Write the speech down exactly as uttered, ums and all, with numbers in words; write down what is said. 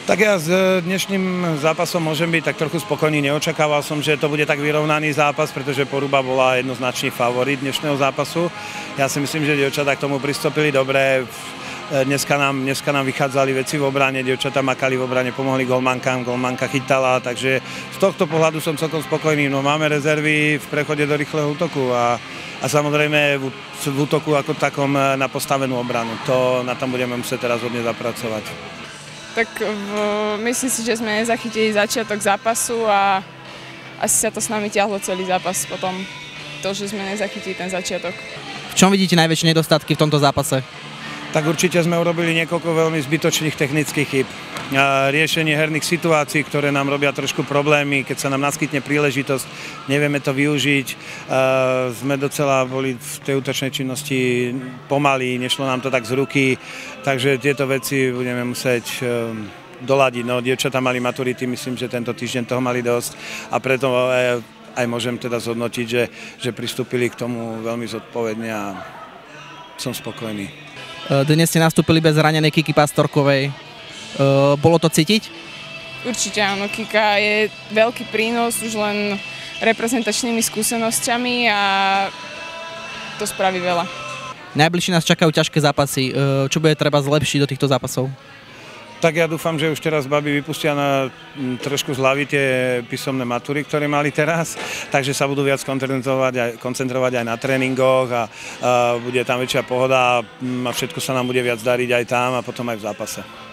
Tak ja s dnešným zápasom môžem byť tak trochu spokojný. Neočakával som, že to bude tak vyrovnaný zápas, pretože Poruba bola jednoznačný favorit dnešného zápasu. Ja si myslím, že dievčatá k tomu pristúpili dobre. Dneska nám, dneska nám vychádzali veci v obrane, dievčatá makali v obrane, pomohli golmankám, golmanka chytala, takže z tohto pohľadu som celkom spokojný. No máme rezervy v prechode do rýchleho útoku a, a samozrejme v, v útoku ako takom na postavenú obranu. To na tom budeme musieť teraz hodne zapracovať. Tak v, myslím si, že sme nezachytili začiatok zápasu a asi sa to s nami ťahlo celý zápas potom. To, že sme nezachytili ten začiatok. V čom vidíte najväčšie nedostatky v tomto zápase? Tak určite sme urobili niekoľko veľmi zbytočných technických chyb. Riešenie herných situácií, ktoré nám robia trošku problémy, keď sa nám naskytne príležitosť, nevieme to využiť. Sme docela boli v tej útočnej činnosti pomalí, nešlo nám to tak z ruky, takže tieto veci budeme musieť doladiť. No, dievčatá mali maturity, myslím, že tento týždeň toho mali dosť a preto aj môžem teda zhodnotiť, že, že pristúpili k tomu veľmi zodpovedne a som spokojný. Dnes ste nastúpili bez zranenej Kiki Pastorkovej. Bolo to cítiť? Určite áno, Kika je veľký prínos už len reprezentačnými skúsenosťami a to spraví veľa. Najbližšie nás čakajú ťažké zápasy. Čo bude treba zlepšiť do týchto zápasov? Tak ja dúfam, že už teraz baby vypustia na trošku z hlavy tie písomné matúry, ktoré mali teraz, takže sa budú viac koncentrovať aj, koncentrovať aj na tréningoch a, a bude tam väčšia pohoda a všetko sa nám bude viac dariť aj tam a potom aj v zápase.